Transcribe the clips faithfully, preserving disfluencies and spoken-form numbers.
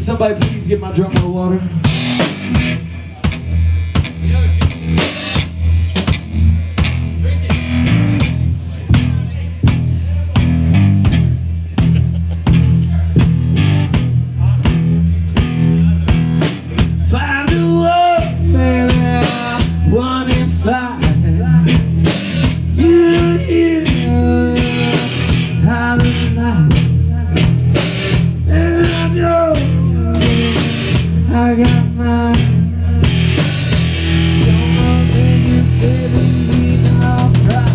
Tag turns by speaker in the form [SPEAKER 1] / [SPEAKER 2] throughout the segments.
[SPEAKER 1] Somebody please get my drum of water. Five to one, baby, one and five. You hear how to lie, and I know I got mine. Don't know when you're feeling me alright.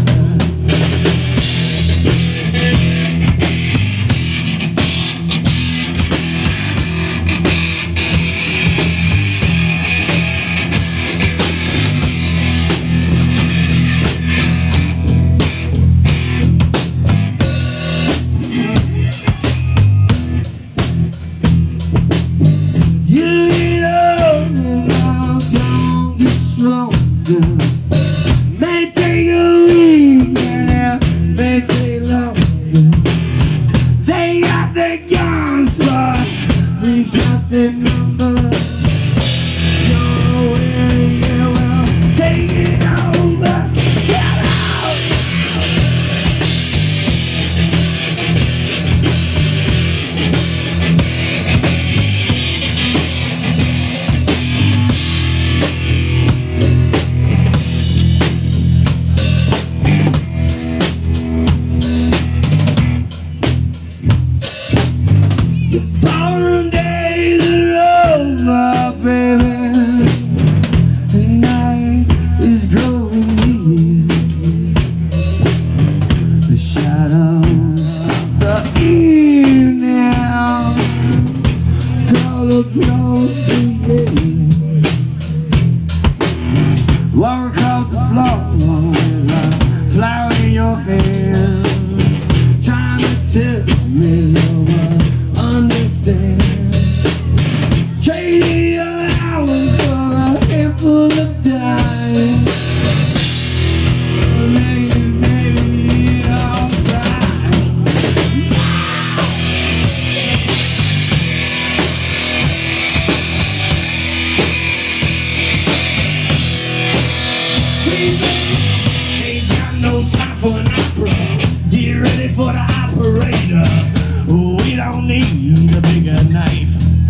[SPEAKER 1] May take a week, and may take longer. They got the guns, but we got the numbers. So yeah, well, take it over, get out. Ballroom days are over, baby. The night is growing near. The shadows of the evening color close to you. Walk across the floor with a flower in your hand, trying to tell me what understand. Trading your hours for a handful of dimes. Maybe, maybe alright. Ain't got no time for an opera. Get ready for the operator. We don't need a bigger knife.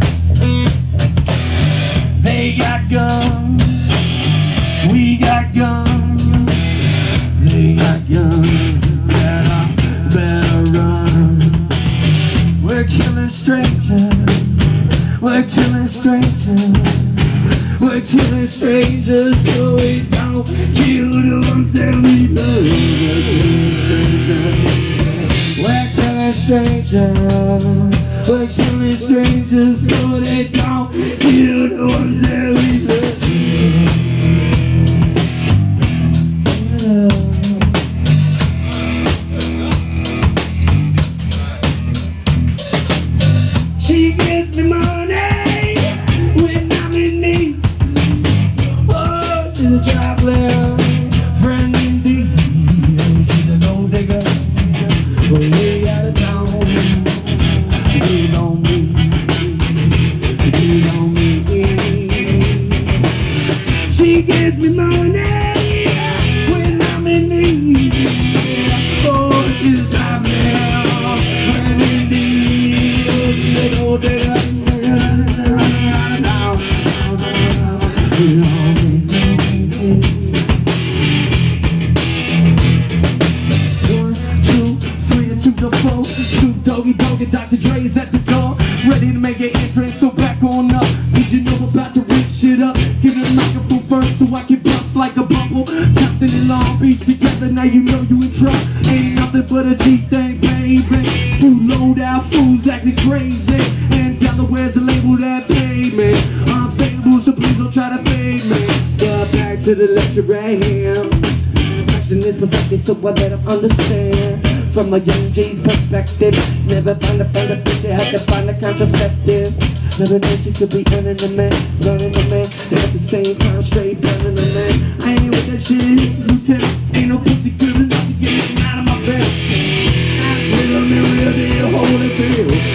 [SPEAKER 1] They got guns, we got guns. They got guns, better, better run. We're killing strangers, we're killing strangers. We're killing strangers so we don't kill the ones that we love. We're killing strangers, we're killing strangers so they don't kill the ones that we love. She gives me money when I'm in need. Oh, she's a traveler, friend indeed. She's a gold digger, but way out of town. Lean on me, lean on me. She gives me money when I'm in need. Oh, she's a traveler, friend indeed. She's a gold digger. Snoop Doggy Dogg and Doctor Dre's at the door, ready to make an entrance, so back on up. Did you know about to rip shit up? Give me the microphone first so I can bust like a bubble. Compton and Long Beach together, now you know you in trouble. Ain't nothing but a G thing, baby. Two low out fools acting crazy, and Delaware's the label that paid me. Unfadable, so please don't try to fade me. But back to the lecture right here. Perfection is perfected, so I let them understand. From a young G's perspective, never find a better bitch, had to find a contraceptive. Never knew she could be earning the man, learning the man, and at the same time straight burning the man. I ain't with that shit, Lieutenant. Ain't no pussy good enough to get me out of my bed. I feel I'm in real deal, holy feel.